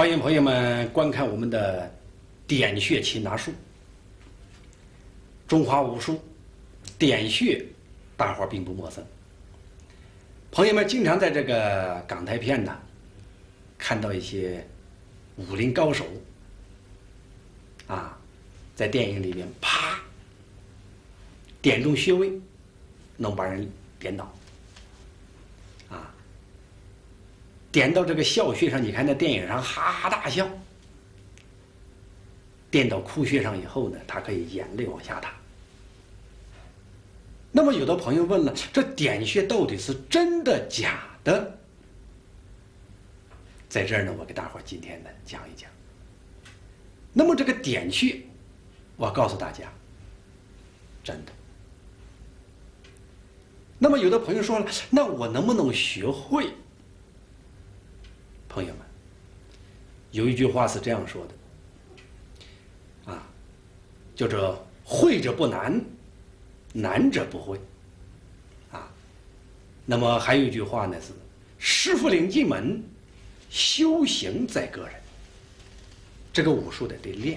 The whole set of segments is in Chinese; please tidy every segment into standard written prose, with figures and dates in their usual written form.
欢迎朋友们观看我们的点穴擒拿术。中华武术点穴，大伙儿并不陌生。朋友们经常在这个港台片呢，看到一些武林高手在电影里面啪点中穴位，能把人点倒。点到这个笑穴上，你看在电影上哈哈大笑；点到哭穴上以后呢，他可以眼泪往下淌。那么有的朋友问了，这点穴到底是真的假的？在这儿呢，我给大伙儿今天呢讲一讲。那么这个点穴，我告诉大家，真的。那么有的朋友说了，那我能不能学会？朋友们，有一句话是这样说的，叫做“会者不难，难者不会”。那么还有一句话呢是“师傅领进门，修行在个人”。这个武术得练。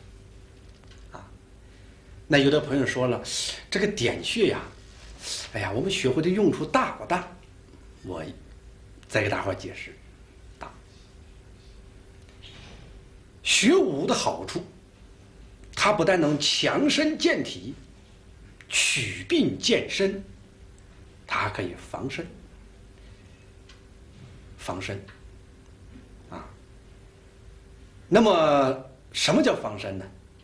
那有的朋友说了，这个点穴呀，哎呀，我们学会的用处大不大？我再给大伙解释。学武的好处，它不但能强身健体、祛病健身，它还可以防身。防身，那么什么叫防身呢？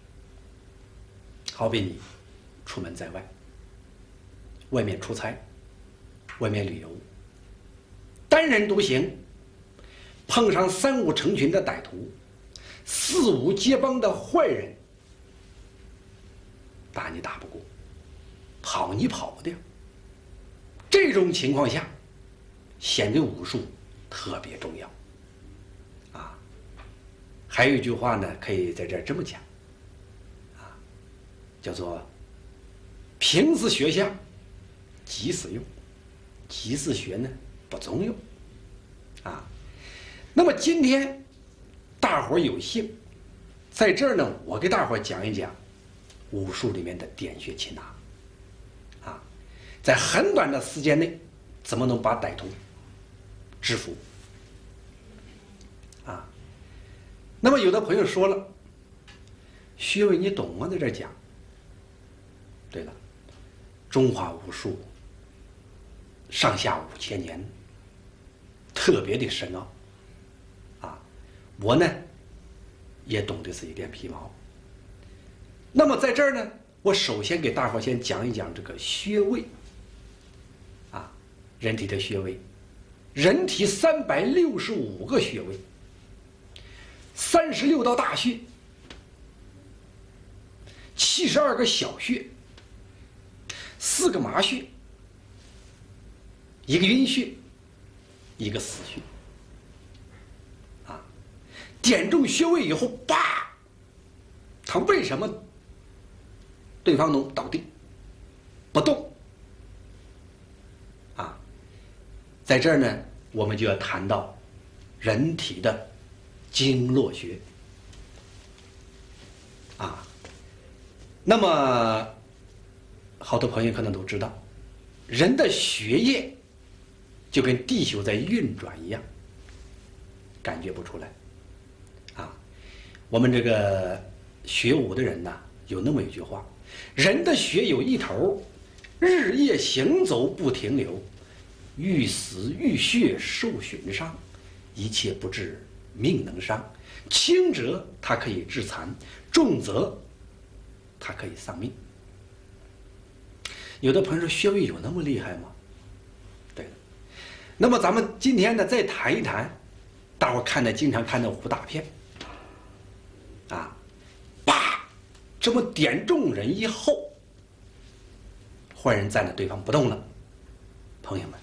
好比你出门在外，外面出差，外面旅游，单人独行，碰上三五成群的歹徒，四五结帮的坏人，打你打不过，跑你跑不掉。这种情况下，显得武术特别重要。还有一句话呢，可以在这儿这么讲，叫做“平时学下，急时用；急时学呢，不中用”。那么今天大伙儿有幸在这儿呢，我给大伙儿讲一讲武术里面的点穴擒拿，在很短的时间内怎么能把歹徒制服。那么有的朋友说了，穴位你懂吗？在这儿讲。对了，中华武术上下5000年，特别的深奥。我呢也懂得是一点皮毛。那么在这儿呢，我首先给大伙先讲一讲这个穴位。人体的穴位，人体365个穴位，36道大穴，72个小穴，4个麻穴，1个阴穴，1个死穴。点中穴位以后，叭，他为什么对方能倒地不动？在这儿呢，我们就要谈到人体的经络学。那么好多朋友可能都知道，人的血液就跟地球在运转一样，感觉不出来。我们这个学武的人呢，有那么一句话：人的血有一头，日夜行走不停留，欲死欲血受损伤，一切不治命能伤。轻则它可以致残，重则它可以丧命。有的朋友说，穴位有那么厉害吗？对。那么咱们今天呢，再谈一谈，大伙看的经常看的武打片，啪，这么点中人以后，坏人站在对方不动了。朋友们，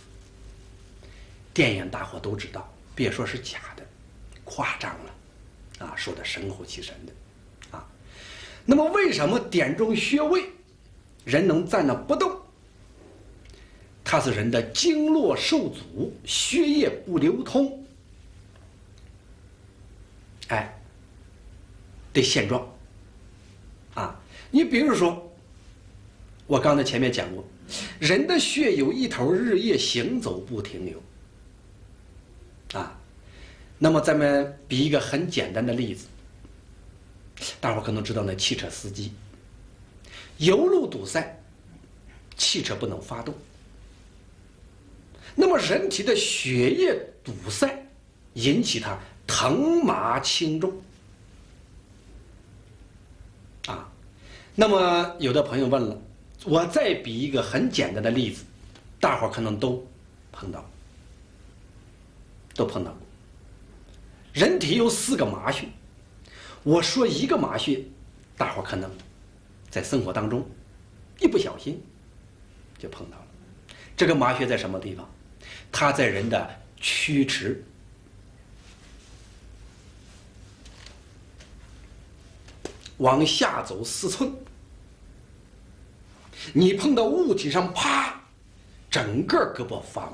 电影大伙都知道，别说是假的，夸张了，说的神乎其神的，那么为什么点中穴位，人能站那不动？它是人的经络受阻，血液不流通， 哎的现状啊。你比如说，我刚才前面讲过，人的血有一头，日夜行走不停留啊。那么咱们比一个很简单的例子，大伙可能知道那汽车司机，油路堵塞，汽车不能发动。那么人体的血液堵塞，引起它疼麻轻重啊。那么有的朋友问了，我再比一个很简单的例子，大伙可能都碰到过。人体有4个麻穴，我说一个麻穴，大伙可能在生活当中一不小心就碰到了。这个麻穴在什么地方？它在人的曲池，往下走4寸，你碰到物体上，啪，整个胳膊发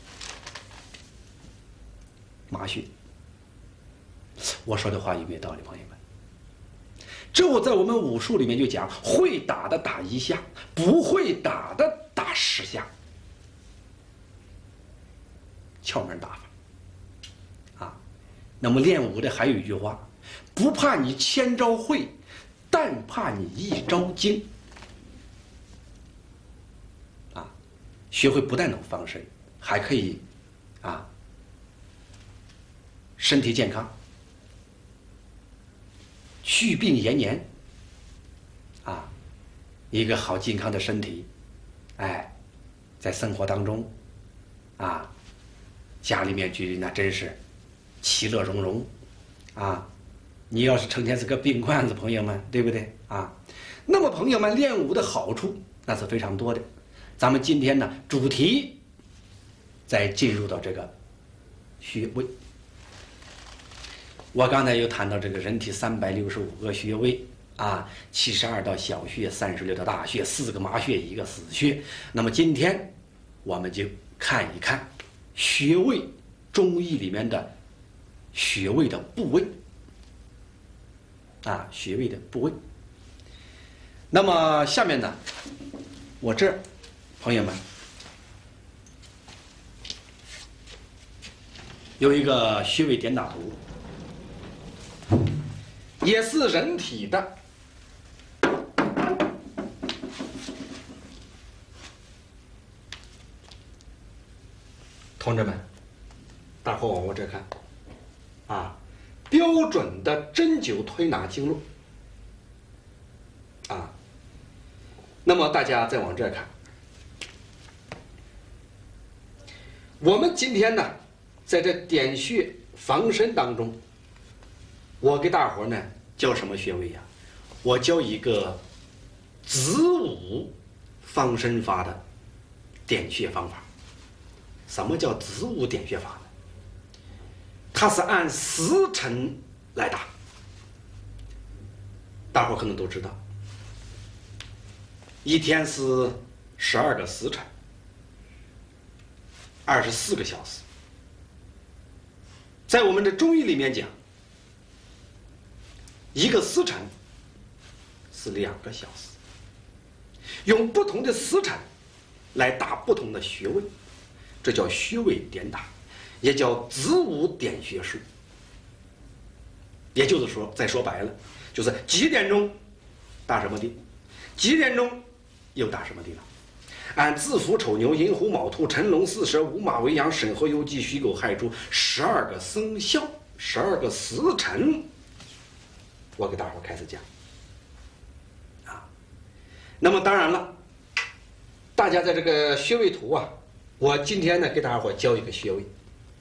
麻穴。我说的话有没有道理，朋友们？这我在我们武术里面就讲，会打的打1下，不会打的打10下，窍门打法啊。那么练武的还有一句话，不怕你1000招会，但怕你1招精啊。学会不但能防身，还可以啊身体健康，祛病延年啊，一个好健康的身体，哎，在生活当中啊，家里面那真是其乐融融啊。你要是成天是个病患子，朋友们，对不对啊？那么朋友们，练武的好处那是非常多的。咱们今天呢，主题再进入到这个穴位。我刚才又谈到这个人体365个穴位啊，72道小穴，36条大穴，4个麻穴，1个死穴。那么今天我们就看一看穴位，中医里面的穴位的部位啊，穴位的部位。那么下面呢，我这儿朋友们有一个穴位点打图。也是人体的同志们，大伙往我这看啊，标准的针灸推拿经络啊。那么大家再往这看，我们今天呢，在这点穴防身当中，我给大伙呢教什么穴位呀？我教一个子午防身法的点穴方法。什么叫子午点穴法呢？它是按时辰来打，大伙可能都知道，一天是12个时辰，24个小时。在我们的中医里面讲，一个时辰是2个小时，用不同的时辰来打不同的穴位，这叫穴位点打，也叫子午点穴术。也就是说，再说白了，就是几点钟打什么地，几点钟又打什么地方。按子午丑牛寅虎卯兔辰龙巳蛇午马未羊申猴酉鸡戌狗亥猪12个生肖，12个时辰，我给大伙开始讲啊。那么当然了，大家在这个穴位图啊，我今天呢给大伙教一个穴位，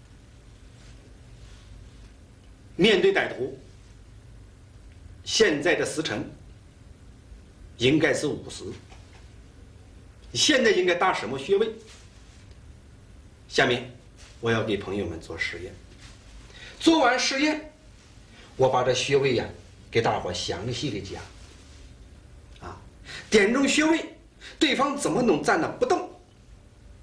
面对歹徒，现在的时辰应该是午时，现在应该打什么穴位？下面我要给朋友们做实验，做完实验，我把这穴位呀给大伙详细的讲啊，点中穴位，对方怎么能站那不动，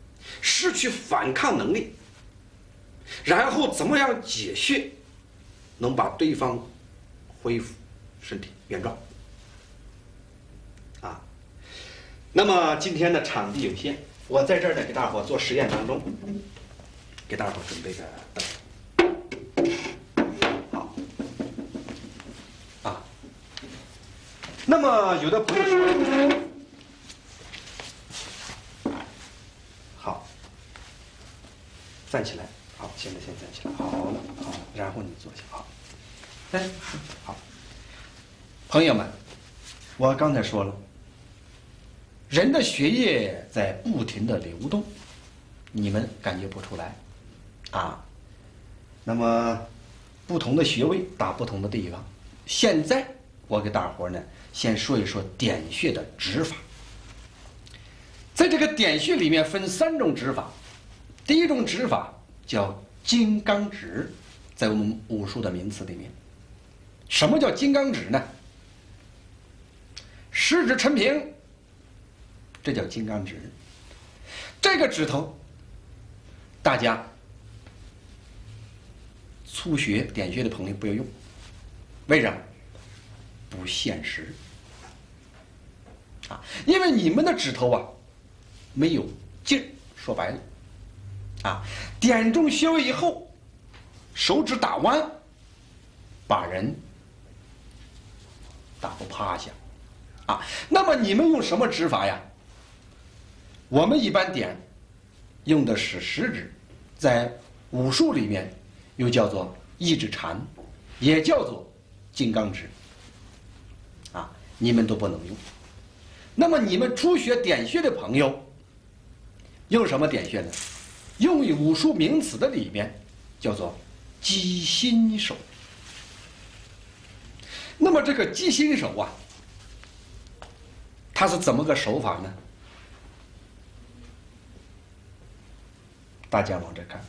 失去反抗能力，然后怎么样解穴， 能把对方恢复身体原状。啊，那么今天的场地有限，我在这儿呢给大伙做实验当中，给大伙准备个灯。好，啊，那么有的朋友说，好，站起来，好，现在先站起来，好了，好，然后你坐下，好，哎，好，朋友们，我刚才说了，人的血液在不停的流动，你们感觉不出来，啊，那么不同的穴位打不同的地方。现在我给大伙呢，先说一说点穴的指法。在这个点穴里面分3种指法，第一种指法叫金刚指，在我们武术的名词里面，什么叫金刚指呢？食指抻平，这叫金刚指。这个指头，大家初学点穴的朋友不要用，为什么？不现实啊！因为你们的指头啊没有劲儿，说白了啊，点中穴位以后，手指打弯，把人打不趴下啊。那么你们用什么指法呀？我们一般点用的是食指，在武术里面又叫做一指禅，也叫做金刚指啊，你们都不能用。那么你们初学点穴的朋友用什么点穴呢？用于武术名词的里面叫做鸡心手。那么这个鸡心手啊，它是怎么个手法呢？大家往这看，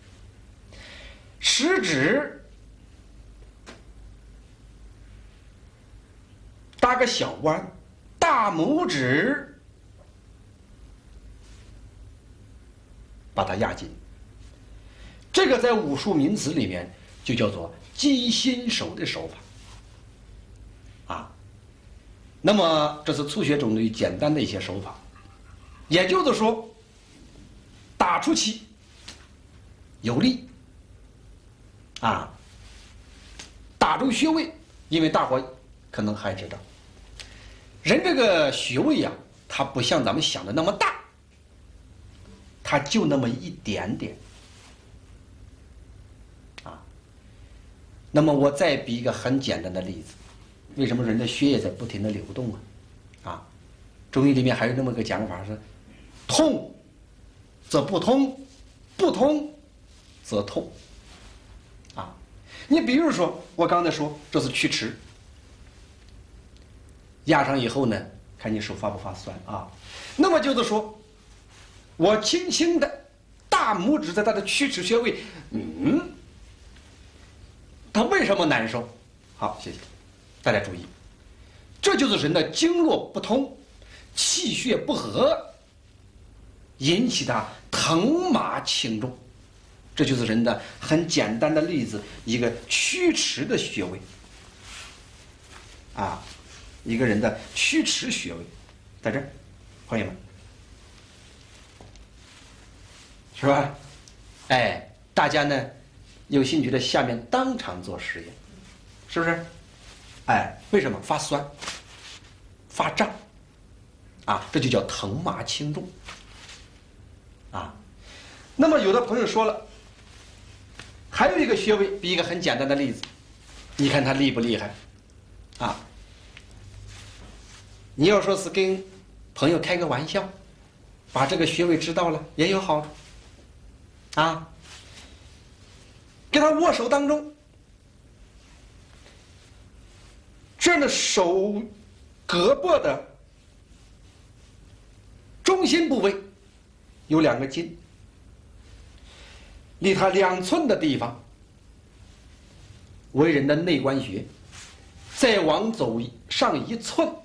食指搭个小弯，大拇指把它压紧，这个在武术名词里面就叫做鸡心手的手法啊。那么这是初学中的简单的一些手法，也就是说打出去有力啊，打中穴位。因为大伙可能还知道，人这个穴位呀，它不像咱们想的那么大，它就那么一点点啊。那么我再比一个很简单的例子，为什么人的血液在不停的流动啊？啊，中医里面还有那么个讲法是，痛则不通，不通则痛啊。你比如说我刚才说这是曲池，压上以后呢，看你手发不发酸啊。那么就是说我轻轻的大拇指在它的曲池穴位，它为什么难受？好，谢谢大家注意，这就是人的经络不通，气血不和，引起它疼麻轻重。这就是人的很简单的例子，一个曲池的穴位啊，一个人的曲池穴位在这儿，朋友们，是吧？哎，大家呢有兴趣的下面当场做实验，是不是？哎，为什么发酸、发胀啊？这就叫疼麻轻重啊。那么有的朋友说了，还有一个穴位，比一个很简单的例子，你看它厉不厉害啊？你要说是跟朋友开个玩笑，把这个穴位知道了也有好处啊。跟他握手当中，这样的手胳膊的中心部位有2个筋，离它2寸的地方为人的内关穴，再往走上1寸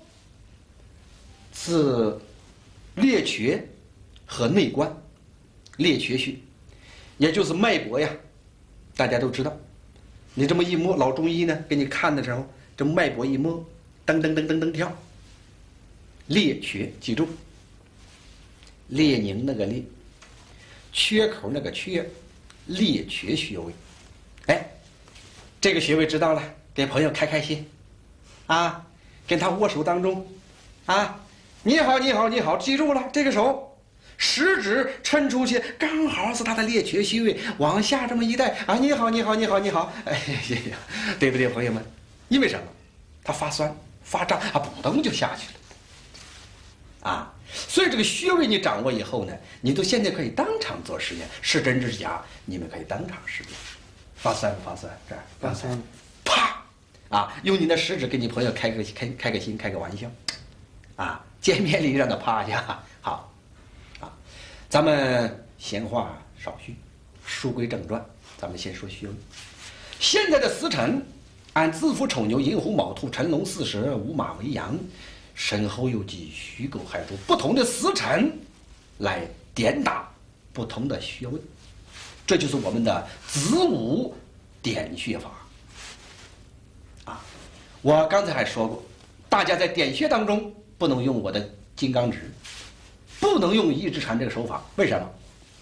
是列缺和内关。列缺穴也就是脉搏呀，大家都知道， 你这么一摸，老中医呢给你看的时候，这脉搏一摸，噔噔噔噔噔跳。裂缺，记住，列宁那个列，缺口那个缺，裂缺穴位。哎，这个穴位知道了，给朋友开开心，啊，跟他握手当中，啊，你好，你好，你好，记住了，这个手，食指抻出去，刚好是他的裂缺穴位，往下这么一带，啊，你好，你好，你好，你好，哎呀，对不对，朋友们？因为什么？他发酸发胀啊，扑腾就下去了。啊，所以这个穴位你掌握以后呢，你都现在可以当场做实验，是真是假，你们可以当场实验。发酸不发酸？这儿发酸，啪！啊，用你的食指跟你朋友开个心，开个玩笑，啊，见面礼让他趴下。好，啊，咱们闲话少叙，书归正传，咱们先说穴位。现在的时辰，按子父丑牛寅虎卯兔辰龙巳蛇午马为阳。身后有记虚构害处，不同的时辰来点打不同的穴位，这就是我们的子午点穴法。啊，我刚才还说过，大家在点穴当中不能用我的金刚指，不能用一指禅这个手法，为什么？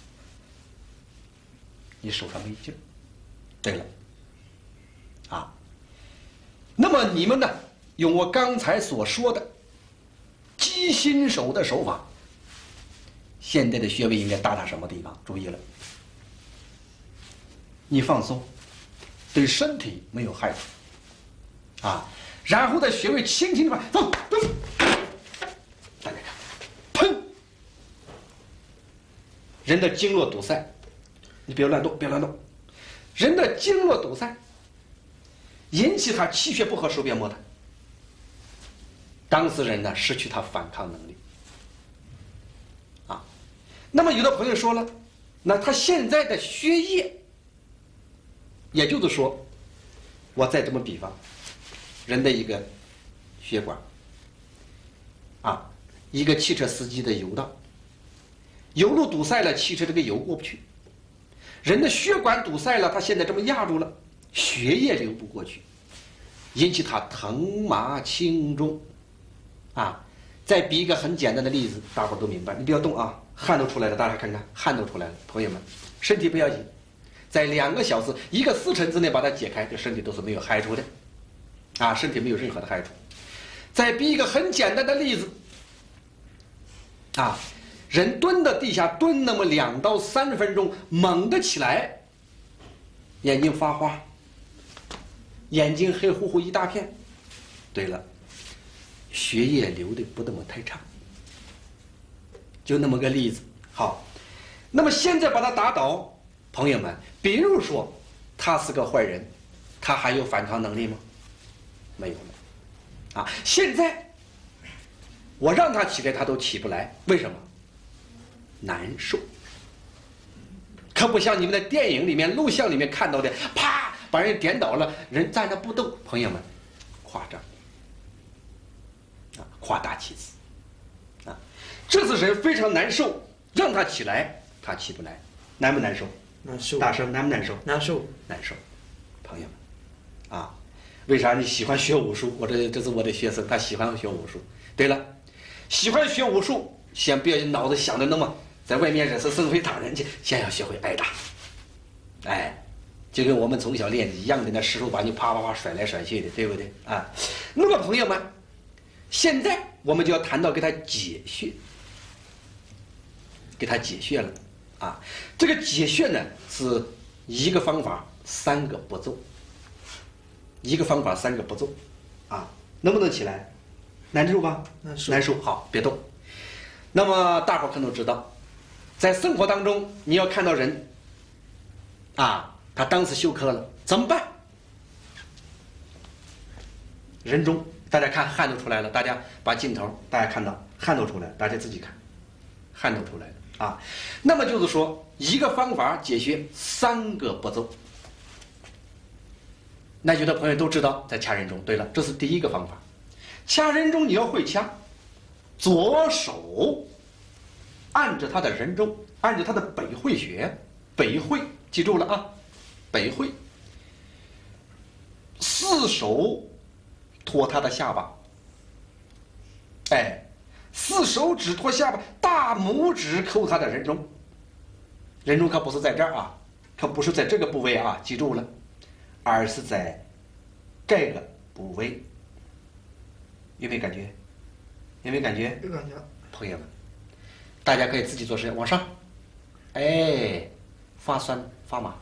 你手上没劲儿。对了，啊，那么你们呢，用我刚才所说的鸡心手的手法，现在的穴位应该打什么地方？注意了，你放松，对身体没有害处，啊，然后在穴位轻轻的放，大家看，砰，人的经络堵塞，你别乱动，别乱动，人的经络堵塞，引起他气血不和，手变磨的。当事人呢，失去他反抗能力，啊，那么有的朋友说了，那他现在的血液，也就是说，我再这么比方，人的一个血管，啊，一个汽车司机的油道，油路堵塞了，汽车这个油过不去，人的血管堵塞了，他现在这么压住了，血液流不过去，引起他疼麻轻重。啊，再比一个很简单的例子，大伙都明白。你不要动啊，汗都出来了，大家看看，汗都出来了。朋友们，身体不要紧，在2个小时、1个时辰之内把它解开，对身体都是没有害处的，啊，身体没有任何的害处。再比一个很简单的例子，啊，人蹲到地下蹲那么2到3分钟，猛地起来，眼睛发花，眼睛黑乎乎一大片。对了。血液流的不那么太畅，就那么个例子。好，那么现在把他打倒，朋友们，比如说他是个坏人，他还有反抗能力吗？没有了。啊，现在我让他起来，他都起不来，为什么？难受。可不像你们在电影里面、录像里面看到的，啪把人点倒了，人站着不动。朋友们，夸张。夸大其词，啊，这是人非常难受，让他起来，他起不来，难不难受？ 难受。 大声，难不难受？ 难受， 难受。朋友们，啊，为啥你喜欢学武术？这是我的学生，他喜欢学武术。对了，喜欢学武术，先不要脑子想的那么在外面惹是生非打人去，先要学会挨打。哎，就跟我们从小练一样的，那师傅把你啪啪啪甩来甩去的，对不对啊？那么朋友们。现在我们就要谈到给他解穴，给他解穴了，啊，这个解穴呢是一个方法3个步骤，一个方法3个步骤，啊，能不能起来？难受吧？难受。好，别动。那么大伙可能知道，在生活当中你要看到人，啊，他当时休克了，怎么办？人中。大家看汗都出来了，大家把镜头，大家看到汗都出来了，大家自己看，汗都出来了啊。那么就是说，一个方法解穴3个步骤。那有的朋友都知道，在掐人中。对了，这是第一个方法。掐人中你要会掐，左手按着他的人中，按着他的北会穴，北会记住了啊，北会。 4手托他的下巴，哎，4手指托下巴，大拇指扣他的人中。人中可不是在这儿啊，可不是在这个部位啊，记住了，而是在这个部位。有没有感觉？有没有感觉？ 有感觉。 朋友们，大家可以自己做实验，往上，哎，发酸发麻，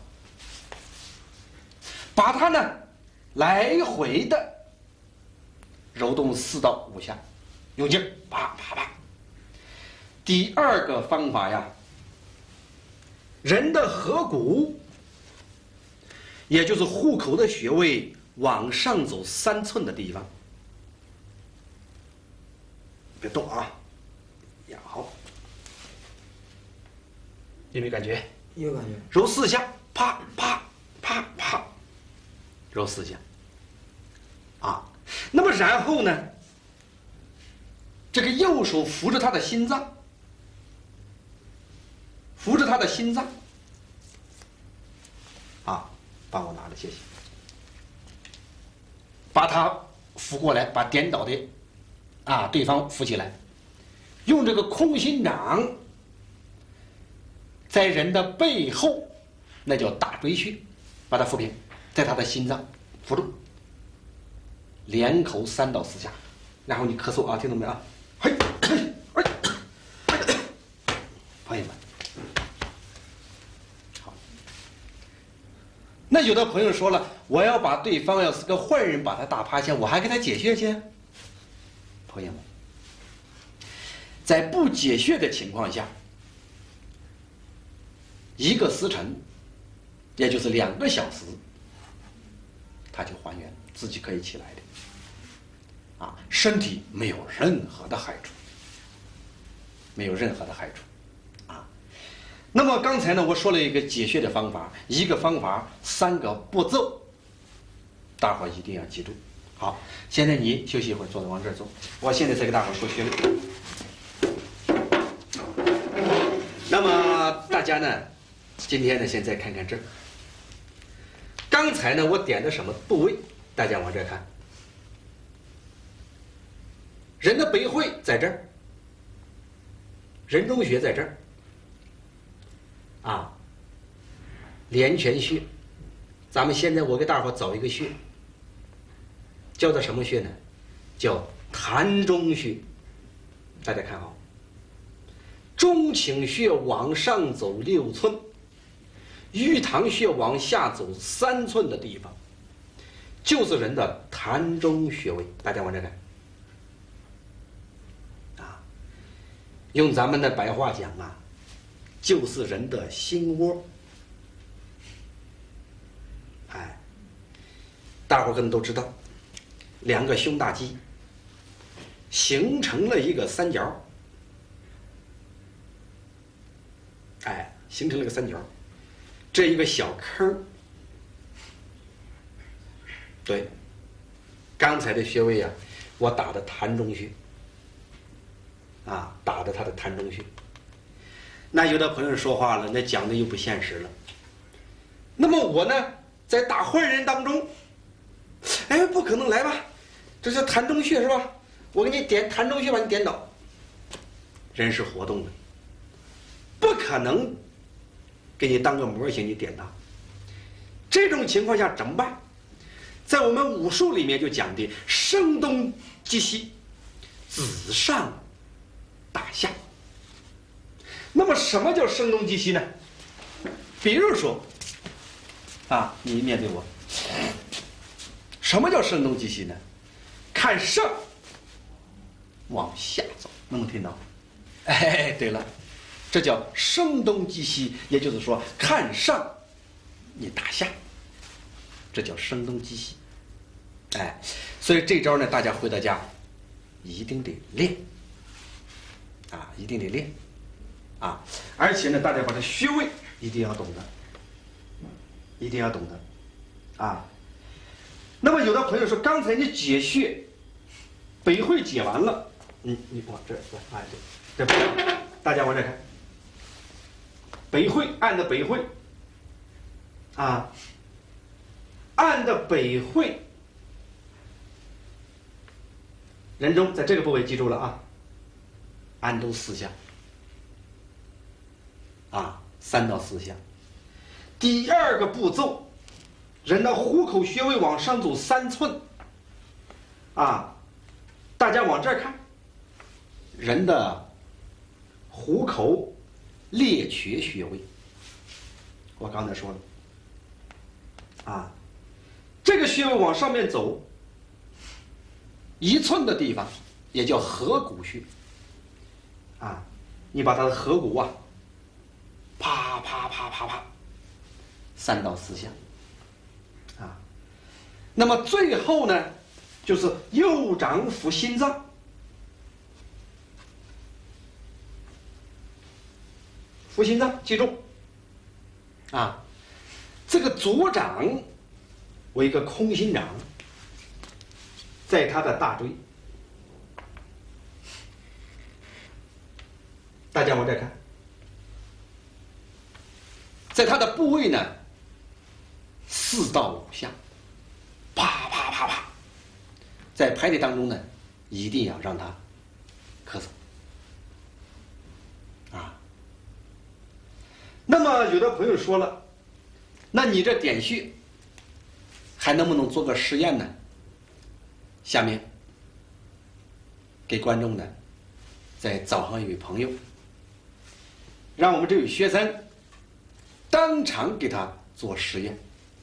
把它呢来回的揉动4到5下，用劲儿，啪啪啪。第二个方法呀，人的颌骨，也就是虎口的穴位往上走3寸的地方，别动啊，压好，有没有感觉？ 有感觉。 揉4下，啪啪啪啪，揉4下，啊，那么然后呢，这个右手扶着他的心脏。扶着他的心脏，啊，帮我拿着，谢谢。把他扶过来，把颠倒的对方扶起来，用这个空心掌在人的背后，那叫大椎穴，把它扶平，在他的心脏扶住，连口3到4下，然后你咳嗽啊，听懂没啊？嘿，朋友们。那有的朋友说了，我要把对方要是个坏人，把他打趴下，我还给他解穴去？朋友们，在不解穴的情况下，1个时辰，也就是2个小时，他就还原，自己可以起来的，身体没有任何的害处，没有任何的害处。那么刚才呢，我说了一个解穴的方法，1个方法3个步骤，大伙一定要记住。好，现在你休息一会儿，坐着往这儿走。我现在再给大伙说穴位。那么大家呢，今天呢，先再看看这儿。刚才呢，我点的什么部位？大家往这儿看。人的北会在这儿，人中穴在这儿。连泉穴，咱们现在我给大伙找一个穴，叫做什么穴呢？叫膻中穴。大家看好，中倾穴往上走6寸，玉堂穴往下走3寸的地方，就是人的膻中穴位。大家往这看，用咱们的白话讲就是人的心窝。大伙儿可能都知道，2个胸大肌形成了一个三角，形成了一个三角，这一个小坑，对，刚才的穴位我打的膻中穴，打的他的膻中穴。那有的朋友说话了，那讲的又不现实了。那么我呢，在打坏人当中，不可能来吧？这是膻中穴是吧？我给你点膻中穴，把你点倒。人是活动的，不可能给你当个模型，你点它。这种情况下怎么办？在我们武术里面就讲的声东击西，子上打下。那么什么叫声东击西呢？比如说你面对我，什么叫声东击西呢？看上往下走，能不能听到？对了，这叫声东击西，也就是说看上你打下，这叫声东击西。所以这招呢，大家回到家一定得练，一定得练，而且呢，大家把这穴位一定要懂得，一定要懂得，那么有的朋友说，刚才你解穴，北会解完了，你往这儿来，对，这大家往这看，北会按的北会，按的北会人中在这个部位记住了啊，安都4下，啊，3到4下。第2个步骤，人的虎口穴位往上走3寸，啊，大家往这儿看，人的虎口列缺穴位，我刚才说了，啊，这个穴位往上面走1寸的地方，也叫合谷穴，啊，你把它的合谷啊，啪啪啪啪啪，3到4下，啊，那么最后呢，就是右掌扶心脏，扶心脏，记住，啊，这个左掌为一个空心掌，在他的大椎，大家往这看，在他的部位呢，4到5下，啪啪啪啪，在排列当中呢，一定要让他咳嗽，啊。那么有的朋友说了，那你这点穴还能不能做个实验呢？下面给观众呢，再找上一位朋友，让我们这位学生当场给他做实验。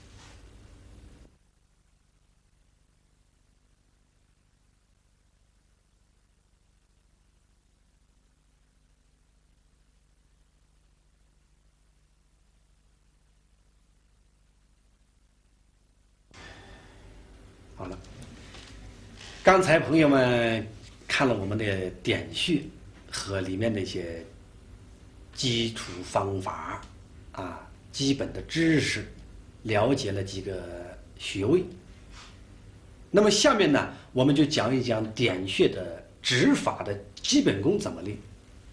好了，刚才朋友们看了我们的点穴和里面的一些基础方法啊，基本的知识，了解了几个穴位。那么下面呢，我们就讲一讲点穴的指法的基本功怎么练。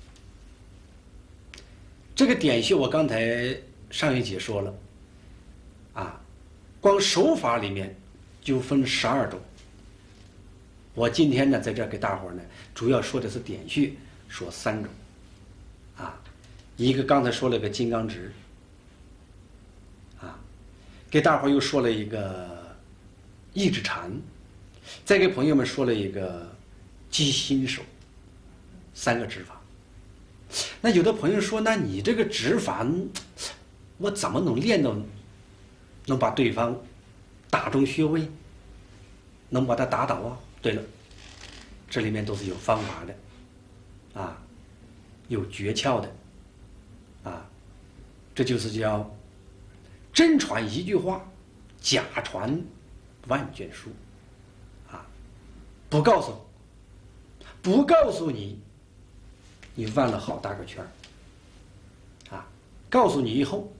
这个点穴我刚才上一节说了，啊，光手法里面就分12种。我今天呢，在这儿给大伙儿呢，主要说的是点穴，说3种，啊，一个刚才说了个金刚指，啊，给大伙儿又说了一个一指禅，再给朋友们说了一个击心手，3个指法。那有的朋友说，那你这个指法，我怎么能练到能把对方打中穴位，能把他打倒啊？对了，这里面都是有方法的，啊，有诀窍的，啊，这就是叫真传一句话，假传万卷书，啊，不告诉你，你弯了好大个圈儿，啊，告诉你以后，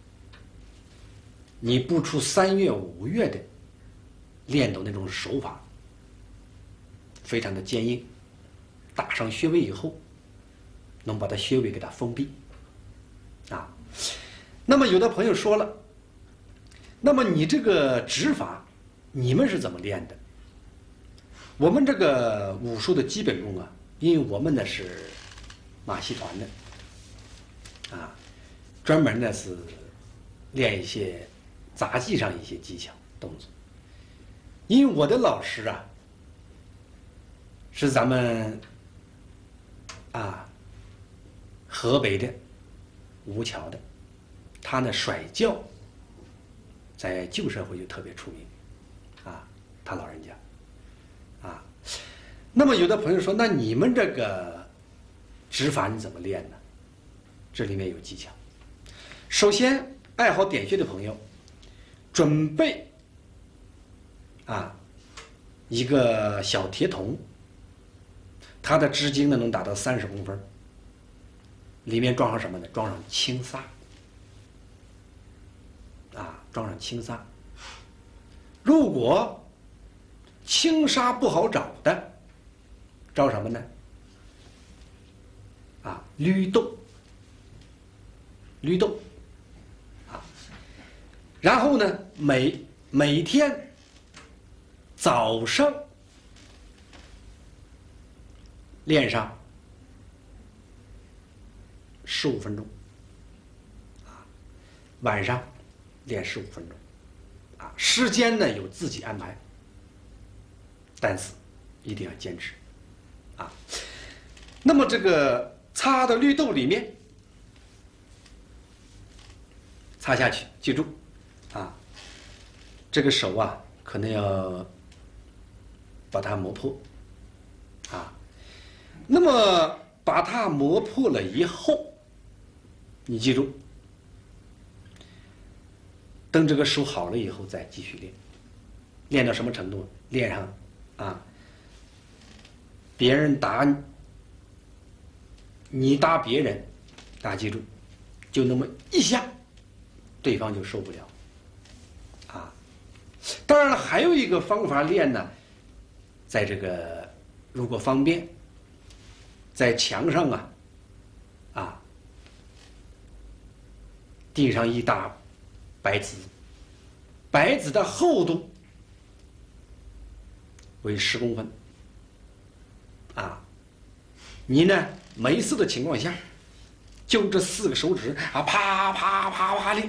你不出3月5月的练到那种手法，非常的坚硬，打上穴位以后，能把它穴位给它封闭，啊，那么有的朋友说了，那么你这个指法，你们是怎么练的？我们这个武术的基本功啊，因为我们呢是马戏团的，啊，专门呢是练一些杂技上一些技巧动作。因为我的老师啊，是咱们啊河北的吴桥的，他呢甩轿在旧社会就特别出名，啊，他老人家，啊，那么有的朋友说，那你们这个指法你怎么练呢？这里面有技巧。首先，爱好点穴的朋友，准备啊一个小铁桶，它的直径呢能达到30公分，里面装上什么呢？装上青砂，啊，装上青砂。如果青砂不好找的，找什么呢？啊，绿豆，啊，然后呢，每天早上练上15分钟，晚上练15分钟，时间呢由自己安排，但是一定要坚持，那么这个擦的绿豆里面擦下去，记住，这个手可能要把它磨破，那么把它磨破了以后，你记住，等这个手好了以后再继续练，练到什么程度？练上别人打你打别人，大家记住，就那么一下，对方就受不了。当然了，还有一个方法练呢，在这个如果方便，在墙上钉上一大白纸，白纸的厚度为10公分，你呢没事的情况下，就这4个手指啪啪啪啪练，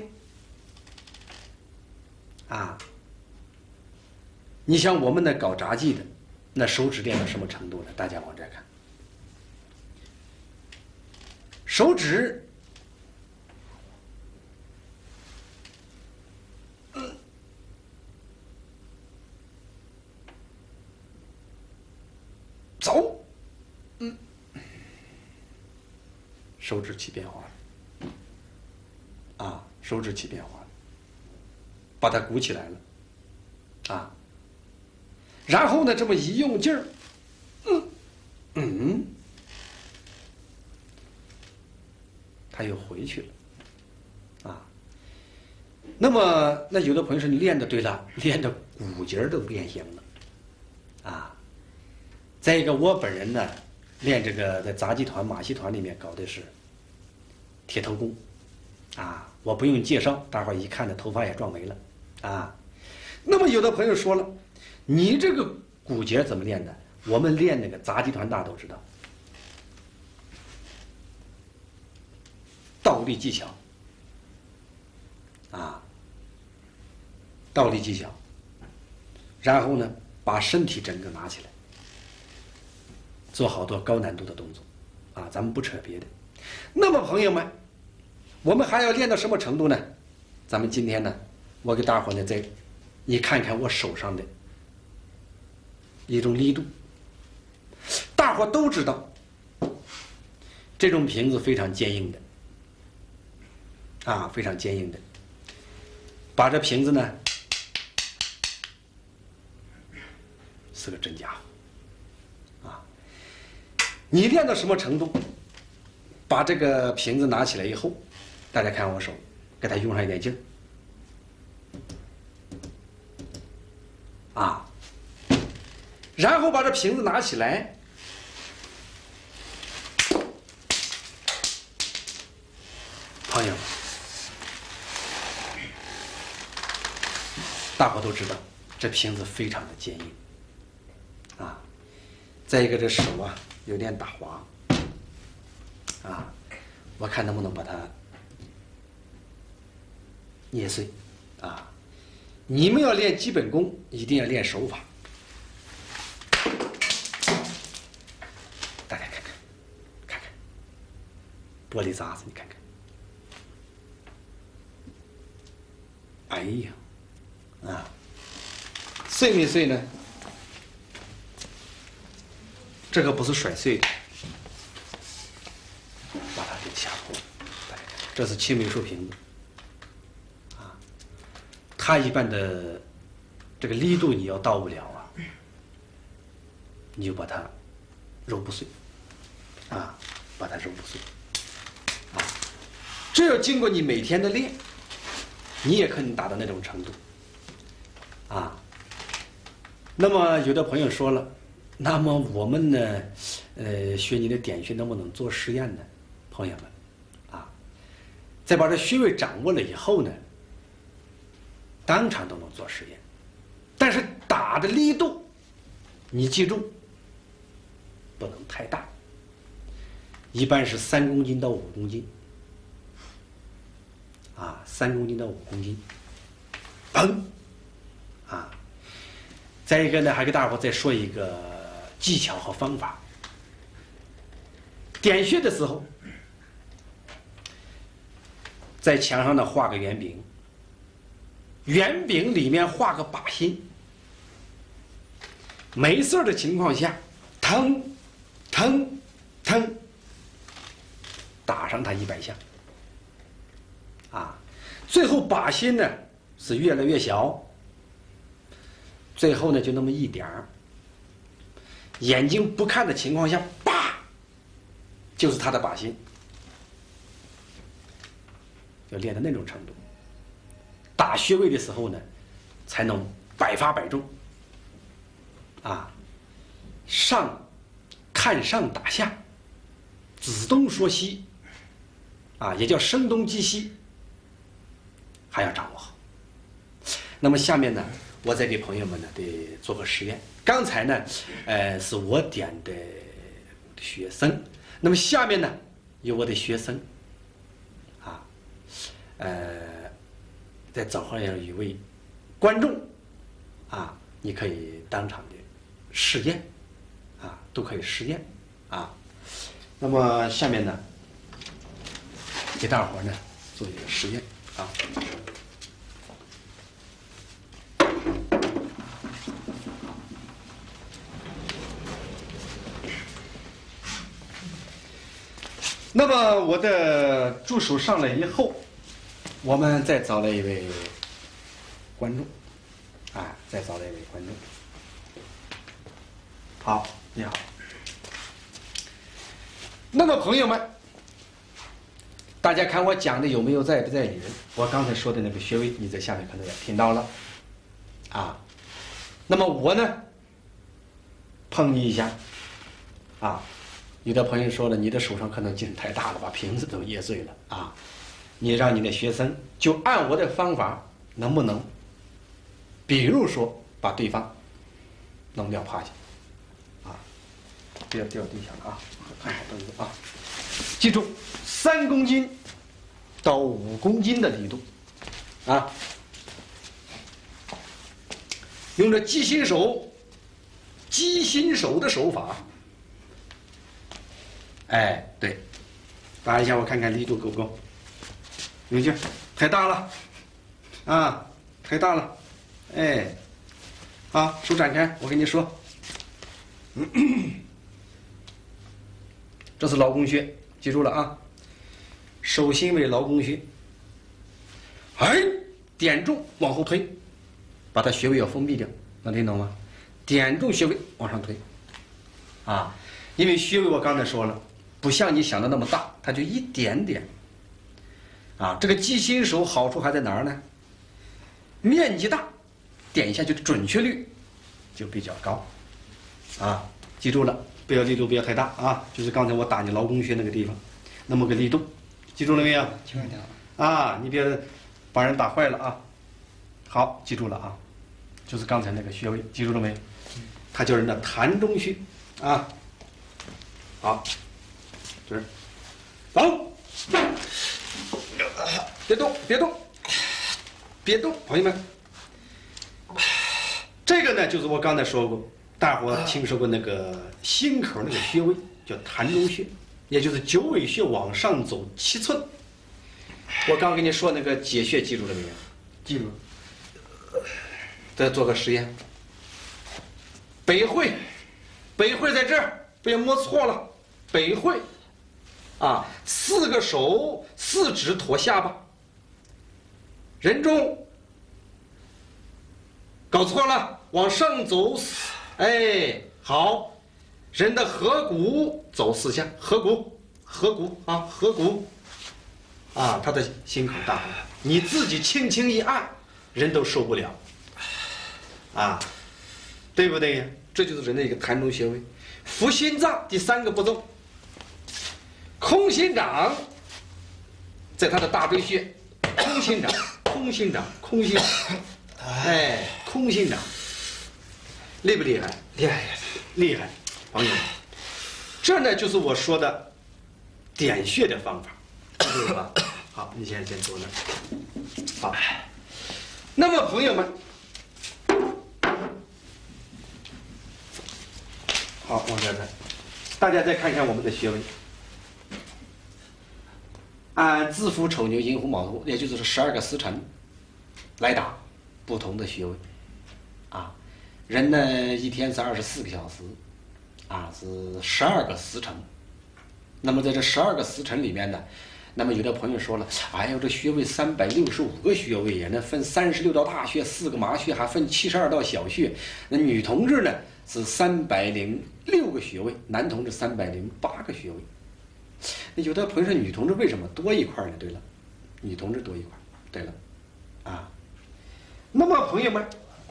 你像我们那搞杂技的，那手指练到什么程度呢？大家往这看，手指走，手指起变化了，手指起变化了，把它鼓起来了，然后呢，这么一用劲儿，它又回去了，那么那有的朋友说你练的对了，练的骨节都变形了，再一个我本人呢，练这个在杂技团、马戏团里面搞的是铁头功，我不用介绍，大伙儿一看，这头发也撞没了，那么有的朋友说了，你这个骨节怎么练的？我们练那个杂技团大家都知道，倒立技巧，倒立技巧，然后呢，把身体整个拿起来，做好多高难度的动作，咱们不扯别的。那么朋友们，我们还要练到什么程度呢？咱们今天呢，我给大伙呢你看看我手上的一种力度，大伙都知道，这种瓶子非常坚硬的，非常坚硬的。把这瓶子呢，是个真家伙，你练到什么程度？把这个瓶子拿起来以后，大家看我手，给它用上一点劲儿，然后把这瓶子拿起来，朋友们，大伙都知道，这瓶子非常的坚硬，再一个这手有点打滑，我看能不能把它捏碎，你们要练基本功，一定要练手法。大家看看玻璃渣子，你看看，哎呀，碎没碎呢？这个不是甩碎的，把它给掐破。大家看，这是青霉素瓶子，它一般的这个力度你要到不了你就把它揉不碎，把它揉不碎，这要经过你每天的练，你也可能达到那种程度，那么有的朋友说了，那么我们呢，学你的点穴能不能做实验呢？朋友们，在把这穴位掌握了以后呢，当场都能做实验，但是打的力度，你记住， 不能太大，一般是3公斤到5公斤。3公斤到5公斤，砰！再一个呢，还给大伙再说一个技巧和方法。点穴的时候，在墙上呢画个圆饼，圆饼里面画个靶心，没事的情况下，腾，打上它100下。最后靶心呢是越来越小，最后呢就那么一点儿，眼睛不看的情况下，叭，就是它的靶心，要练到那种程度。打穴位的时候呢，才能百发百中。看上打下，子东说西，也叫声东击西。还要掌握好。那么下面呢，我再给朋友们呢得做个实验。刚才呢，是我点的学生，那么下面呢有我的学生，再找上一位观众，你可以当场的试验，都可以试验，那么下面呢，给大伙呢做一个实验。那么我的助手上来以后，我们再找了一位观众，再找了一位观众。好，你好。那么朋友们，大家看我讲的有没有在不在理人？我刚才说的那个穴位，你在下面可能也听到了，那么我呢，碰你一下，有的朋友说了，你的手上可能劲太大了，把瓶子都噎碎了你让你的学生就按我的方法，能不能，比如说把对方弄掉趴下，不要掉地上了看好凳子记住3公斤到5公斤的力度用着鸡心手的手法，对，打一下我看看力度够不够，有劲，太大了太大了，好，手展开，我跟你说，这是劳宫穴，记住了手心为劳宫穴，点中往后推，把它穴位要封闭掉，能听懂吗？点中穴位往上推，因为穴位我刚才说了，不像你想的那么大，它就一点点，这个鸡心手好处还在哪儿呢？面积大，点一下就准确率就比较高，记住了，不要力度不要太大就是刚才我打你劳宫穴那个地方，那么个力度，记住了没有？ 听着你别把人打坏了好，记住了就是刚才那个穴位，记住了没？它叫人的膻中穴好，这儿，走，别动，别动，朋友们，这个呢就是我刚才说过，大伙听说过那个心口那个穴位叫膻中穴，也就是九尾穴往上走7寸。我刚跟你说那个解穴记住了没有？ 记住。 再做个实验。北会在这儿，不要摸错了。北会，4个手，4指托下巴。人中，搞错了，往上走，好，人的合谷走4下，合谷，他的心口大，你自己轻轻一按，人都受不了，对不对呀？这就是人的一个膻中穴位。扶心脏第3个步骤，空心掌，在他的大椎穴，空心掌，空心掌，厉不厉害？ 厉害， 厉害，朋友们， 这呢就是我说的点穴的方法，对吧？好，你先坐那儿。好，那么朋友们，好，往这看，大家再看看我们的穴位。按子府丑牛寅虎卯兔，也就是12个时辰来打不同的穴位。啊，人呢一天是24个小时，啊是12个时辰。那么在这12个时辰里面呢，那么有的朋友说了，哎呦，这穴位365个穴位呀，那分36道大穴，4个麻穴，还分72道小穴。那女同志呢是306个穴位，男同志308个穴位。那有的朋友说，女同志为什么多一块呢？对了，女同志多一块。对了，啊，那么朋友们，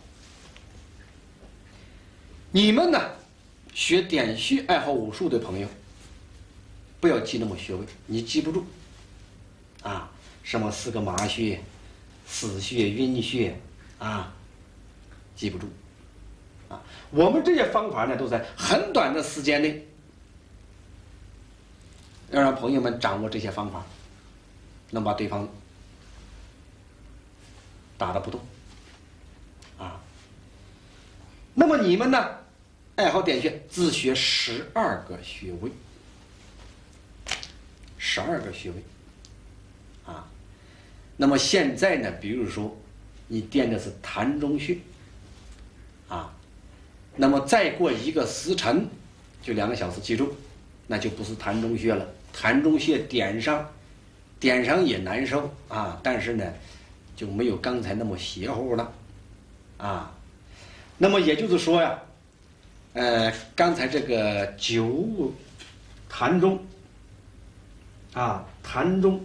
你们呢学点穴、爱好武术的朋友，不要记那么穴位，你记不住。啊，什么4个麻穴、死穴、晕穴，啊，记不住。啊，我们这些方法呢，都在很短的时间内，要让朋友们掌握这些方法，能把对方打得不动。啊，那么你们呢，爱好点穴，自学12个穴位，12个穴位。啊，那么现在呢，比如说你点的是膻中穴，啊，那么再过1个时辰，就2个小时，记住，那就不是膻中穴了。膻中穴点上也难受啊，但是呢，就没有刚才那么邪乎了，啊，那么也就是说呀，刚才这个膻中，啊，膻中。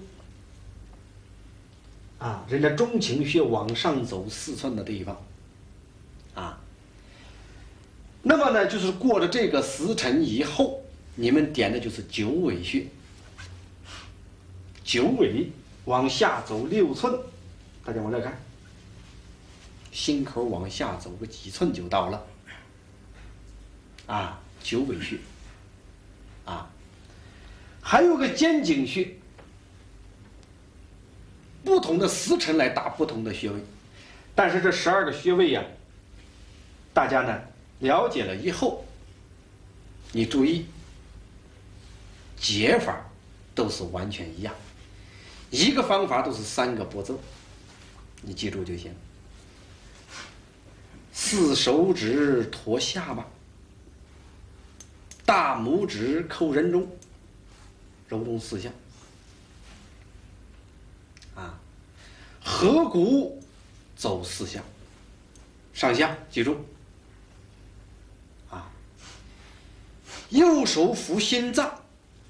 啊，人家中庭穴往上走4寸的地方，啊，那么呢，就是过了这个时辰以后，你们点的就是九尾穴，九尾往下走6寸，大家往这看，心口往下走个几寸就到了，啊，九尾穴，啊，还有个肩颈穴。不同的时辰来打不同的穴位，但是这12个穴位呀，大家呢了解了以后，你注意解法都是完全一样，一个方法都是3个步骤，你记住就行。4手指托下巴，大拇指扣人中，揉动4下。啊，合谷走4下，上下记住。啊，右手扶心脏，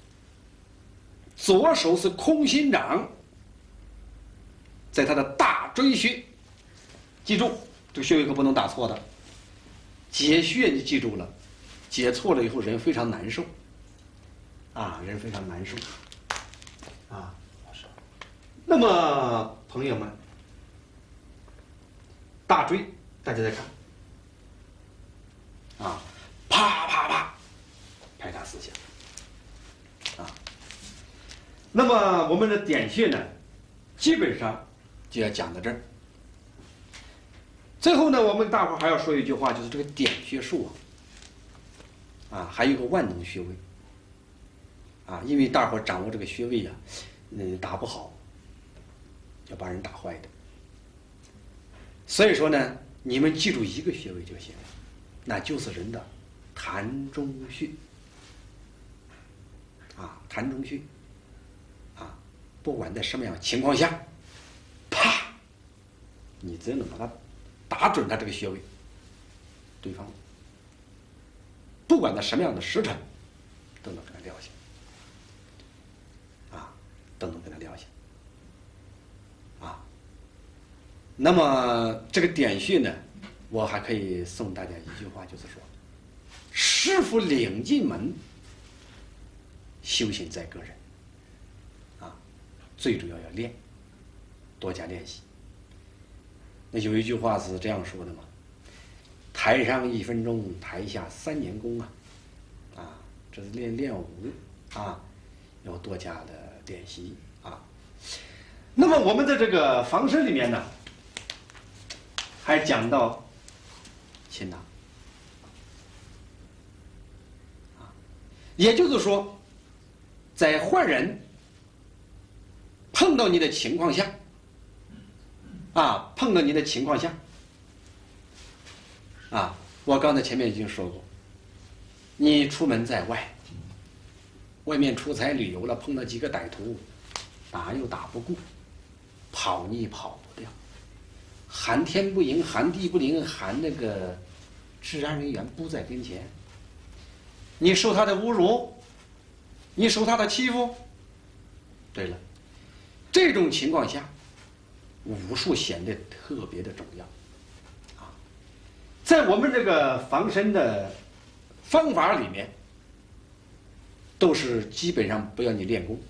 左手是空心掌，在他的大椎穴，记住这个穴位可不能打错的。解穴你记住了，解错了以后人非常难受，啊，人非常难受，啊。那么朋友们，大椎大家再看，啊，啪啪啪，拍打4下，啊，那么我们的点穴呢，基本上就要讲到这儿。最后呢，我们大伙还要说一句话，就是这个点穴术啊，还有个万能穴位，啊，因为大伙掌握这个穴位呀，打不好。要把人打坏的，所以说呢，你们记住一个穴位就行了，那就是人的膻中穴，啊，膻中穴，啊，不管在什么样情况下，啪，你只要能把它打准他这个穴位，对方不管在什么样的时辰，都能跟他撂下，啊，都能跟他撂下。那么这个点穴呢，我还可以送大家一句话，就是说，师傅领进门，修行在个人，啊，最主要要练，多加练习。那有一句话是这样说的嘛，台上1分钟，台下3年功啊，啊， 这是练武啊，要多加的练习啊。那么我们在这个防身里面呢，还讲到擒拿啊，也就是说，在坏人碰到你的情况下，碰到你的情况下，我刚才前面已经说过，你出门在外，外面出差旅游了，碰到几个歹徒，打又打不过，跑你跑不掉，喊天不应，喊地不灵，喊那个治安人员不在跟前，你受他的侮辱，你受他的欺负。对了，这种情况下，武术显得特别的重要啊。在我们这个防身的方法里面，都是基本上不要你练功，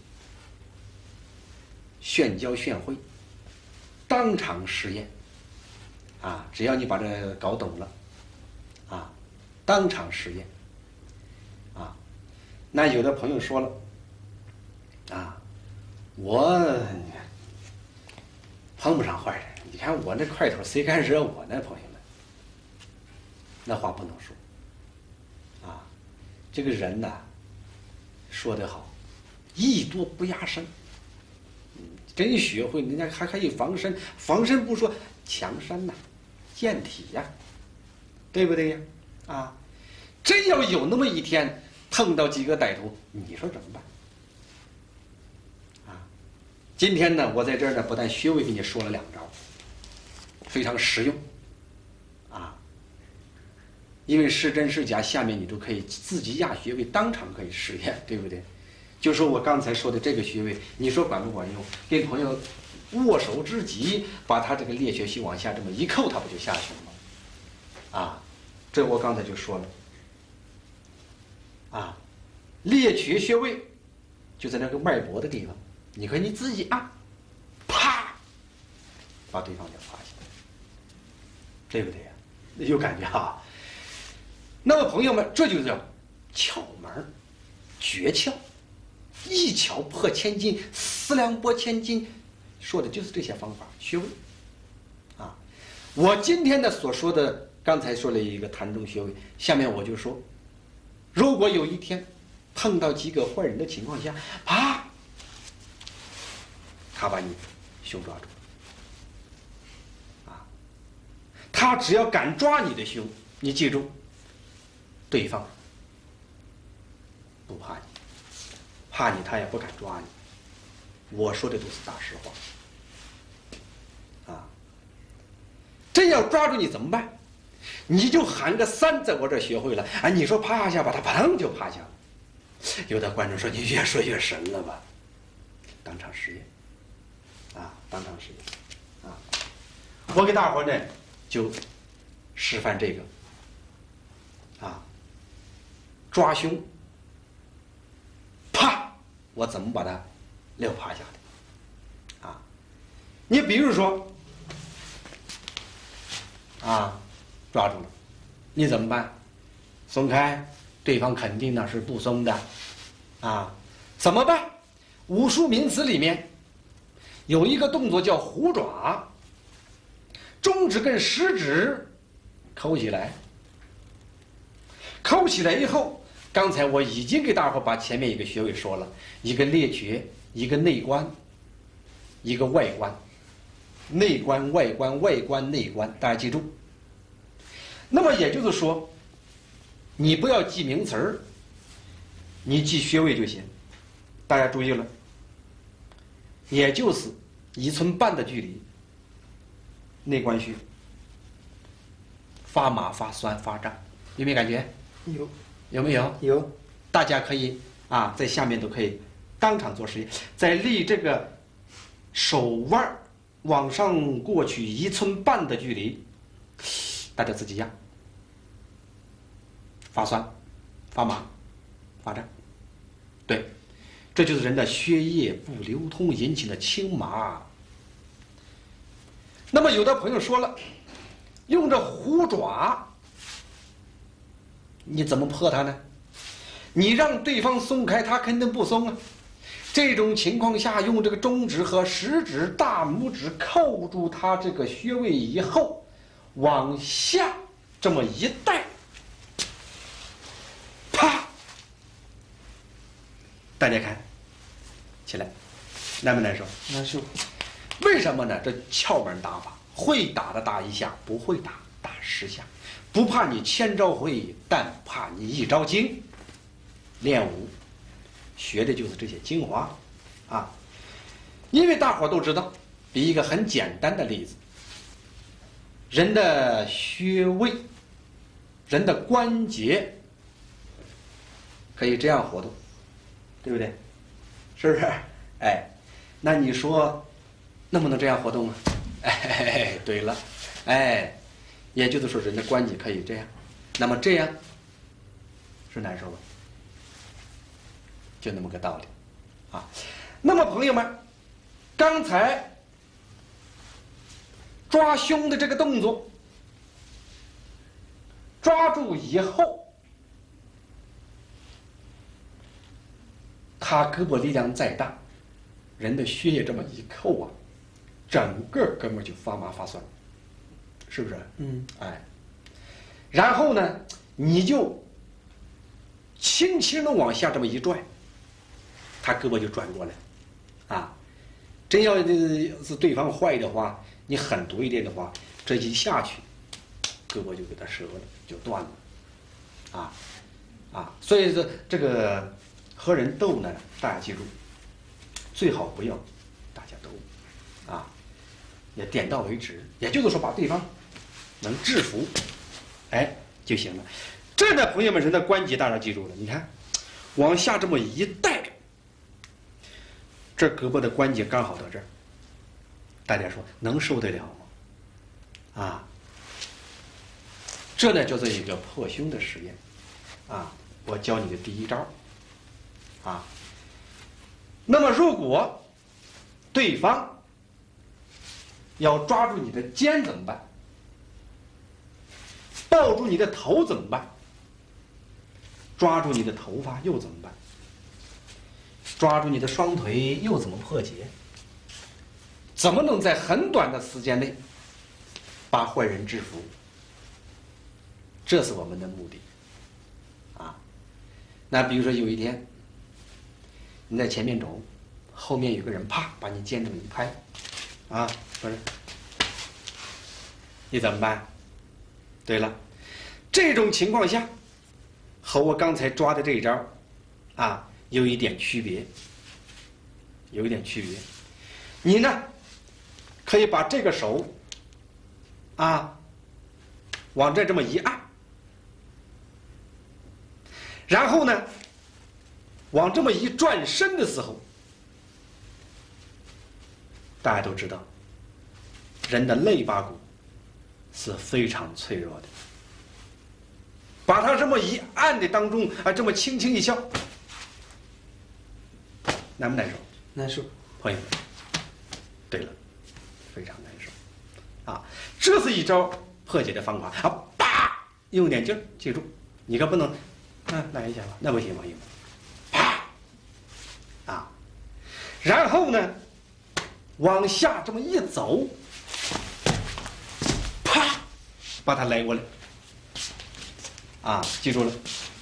炫教炫会，当场实验啊，只要你把这搞懂了啊，当场实验啊。那有的朋友说了啊，我碰不上坏人，你看我那块头，谁敢惹我呢？朋友们，那话不能说啊。这个人呐，说得好，艺多不压身。真学会，人家还可以防身，防身不说，强身呐，健体呀，对不对呀？啊，真要有那么一天碰到几个歹徒，你说怎么办？今天呢，我在这儿呢，不但穴位给你说了2招，非常实用，啊，因为是真是假，下面你都可以自己压穴位，当场可以实验，对不对？就说我刚才说的这个穴位，你说管不管用？跟朋友握手之际，把他这个裂穴穴往下这么一扣，他不就下去了吗？啊，这我刚才就说了，啊，裂穴穴位就在那个脉搏的地方。你看你自己按，啪，把对方给发现，对不对呀？有感觉哈。那么朋友们，这就叫窍门、诀窍，一巧破千金，四两拨千斤，说的就是这些方法穴位啊。我今天的所说的，刚才说了一个膻中穴位，下面我就说，如果有一天碰到几个坏人的情况下，啪，他把你胸抓住啊！他只要敢抓你的胸，你记住，对方不怕你，怕你他也不敢抓你。我说的都是大实话啊！真要抓住你怎么办？你就喊个3，在我这儿学会了啊！你说趴下吧，他砰就趴下了。有的观众说你越说越神了吧？当场实验。当场实验啊！我给大伙呢就示范这个啊，抓胸，啪，我怎么把它撂趴下的啊？你比如说啊，抓住了，你怎么办？松开，对方肯定呢是不松的啊，怎么办？武术名词里面有一个动作叫虎爪，中指跟食指扣起来，扣起来以后，刚才我已经给大伙把前面一个穴位说了，一个裂穴，一个内关，一个外关，内关、外关、外关、内关，大家记住。那么也就是说，你不要记名词儿，你记穴位就行。大家注意了，也就是1寸半的距离，内关穴，发麻、发酸、发胀，有没有感觉？ 有。 有没有？ 有。 大家可以在下面都可以当场做实验，在离这个手腕往上过去1寸半的距离，大家自己压，发酸、发麻、发胀，对。这就是人的血液不流通引起的青麻。那么有的朋友说了，用这虎爪，你怎么破它呢？ 你让对方松开，他肯定不松啊。这种情况下，用这个中指和食指、大拇指扣住他这个穴位以后，往下这么一带，啪！大家看，起来，难不难受？ 难受。 为什么呢？这窍门打法，会打的打一下，不会打打10下，不怕你千招会，但怕你一招精。练武学的就是这些精华啊！因为大伙都知道，比一个很简单的例子，人的穴位、人的关节可以这样活动，对不对？是不是？哎，那你说能不能这样活动啊？哎，对了，哎，也就是说人的关节可以这样，那么这样是难受吧？就那么个道理啊。那么朋友们，刚才抓胸的这个动作，抓住以后，他胳膊力量再大，人的血液这么一扣啊，整个胳膊就发麻发酸，是不是？哎，然后呢，你就轻轻的往下这么一拽，他胳膊就转过来，啊，真要是对方坏的话，你狠毒一点的话，这一下去，胳膊就给他折了，就断了，所以说这个和人斗呢，大家记住，最好不要大家斗，也点到为止，也就是说把对方能制服，哎就行了。这呢，朋友们，人的关节大家记住了，你看，往下这么一带。这胳膊的关节刚好到这儿，大家说能受得了吗？这呢叫做一个破胸的实验，我教你的第一招，那么如果对方要抓住你的肩怎么办？抱住你的头怎么办？抓住你的头发又怎么办？抓住你的双腿又怎么破解？怎么能在很短的时间内把坏人制服？这是我们的目的那比如说有一天你在前面走，后面有个人啪把你肩这么一拍，不是，你怎么办？对了，这种情况下和我刚才抓的这一招有一点区别，你呢，可以把这个手往这么一按，然后呢，往这么一转身的时候，大家都知道，人的肋巴骨是非常脆弱的，把它这么一按的当中这么轻轻一敲。难不难受？ 难受， 朋友们。对了，非常难受，这是一招破解的方法啪，用点劲儿，记住，你可不能，来一下吧，那不行，朋友们，啪，然后呢，往下这么一走，啪，把它来过来，记住了，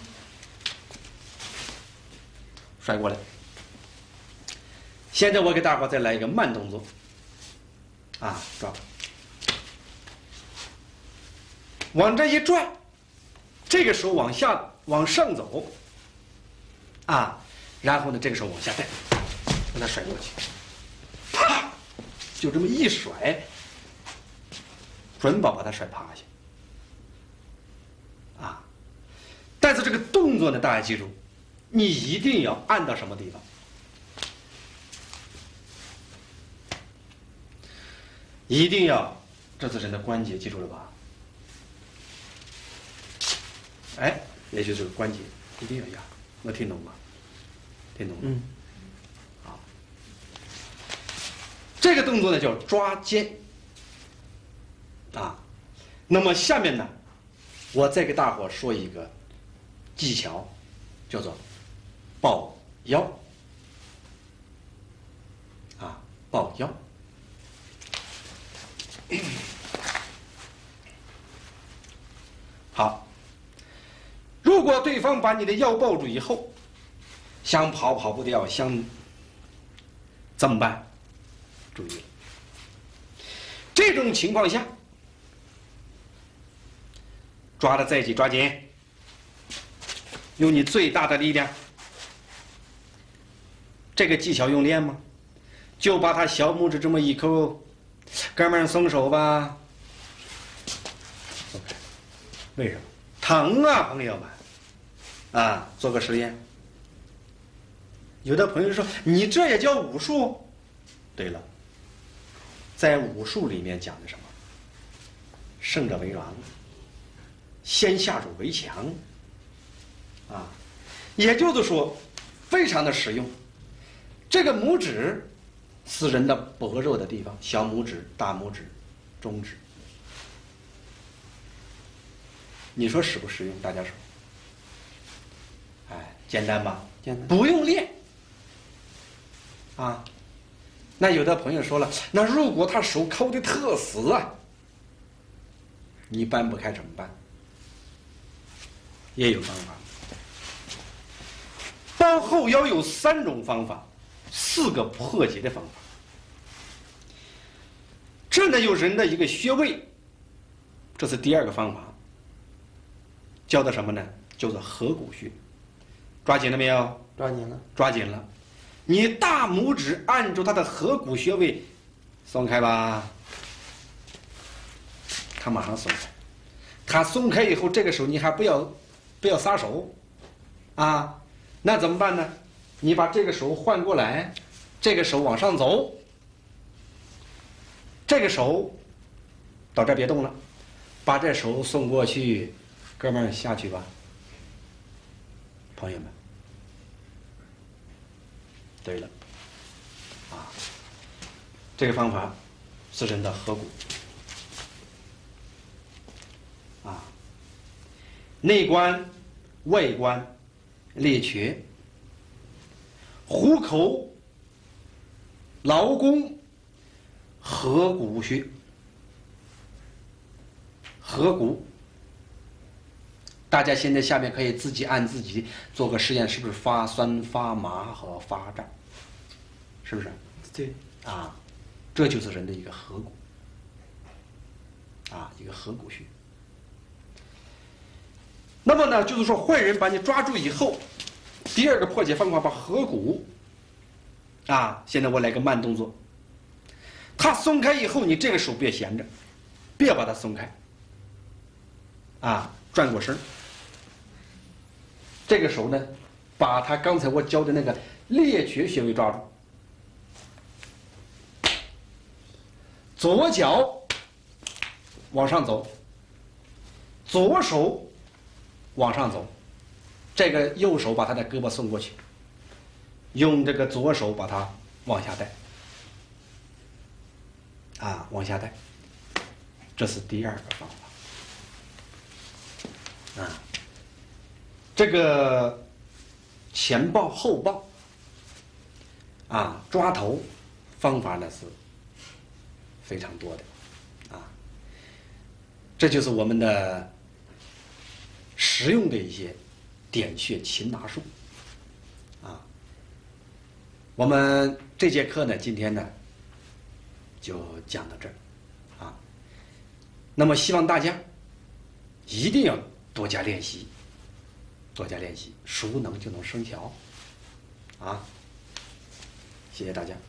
甩过来。现在我给大伙再来一个慢动作，抓，往这一拽，这个手往下往上走，然后呢这个手往下带，让它甩过去，啪，就这么一甩，准保把它甩趴下，但是这个动作呢，大家记住，你一定要按到什么地方。一定要，这是人的关节，记住了吧？也就是这个关节一定要压，能听懂吗？听懂吗？这个动作呢叫抓肩，那么下面呢，我再给大伙说一个技巧， 叫做抱腰啊，抱腰。好，如果对方把你的腰抱住以后，想跑不掉，想怎么办？注意了，这种情况下，抓得再紧抓紧，用你最大的力量。这个技巧用练吗？就把他小拇指这么一抠，哥们儿松手吧。松开，为什么？疼啊，朋友们！啊，做个实验。有的朋友说：“你这也叫武术？”对了，在武术里面讲的什么？胜者为王，先下手为强。啊，也就是说，非常的实用。这个拇指是人的薄弱的地方，小拇指、大拇指、中指。你说实不实用？大家说。哎，简单吧？简单，不用练。啊，那有的朋友说了，那如果他手抠的特死啊，你掰不开怎么办？也有方法。包后腰有3种方法，4个破解的方法。这呢有人的一个穴位，这是第2个方法，叫做什么呢？叫做合谷穴。抓紧了没有？ 抓紧了， 抓紧了。你大拇指按住它的合谷穴位，松开吧。它马上松开。它松开以后，这个手你还不要撒手，啊，那怎么办呢？你把这个手换过来，这个手往上走，这个手到这儿别动了，把这手送过去，哥们儿下去吧。朋友们，对了，啊，这个方法是人的合谷，啊，内关、外关、列缺、虎口、劳宫、合谷穴。合谷，大家现在下面可以自己按自己做个实验，是不是发酸、发麻和发胀？是不是？ 对， 啊，这就是人的一个合谷，啊，一个合谷穴。那么呢，就是说坏人把你抓住以后，第2个破解方法，把合谷，啊，现在我来个慢动作，他松开以后，你这个手别闲着，别把它松开，啊，转过身，这个手呢，把他刚才我教的那个列缺穴位抓住，左脚往上走，左手往上走，这个右手把他的胳膊送过去，用这个左手把它往下带，啊，往下带，这是第2个方法。啊，这个前抱后抱，啊，抓头方法呢是非常多的，啊，这就是我们的实用的一些点穴擒拿术，啊，我们这节课呢，今天呢就讲到这儿，啊，那么希望大家一定要多加练习，多加练习，熟能就能生巧，啊，谢谢大家。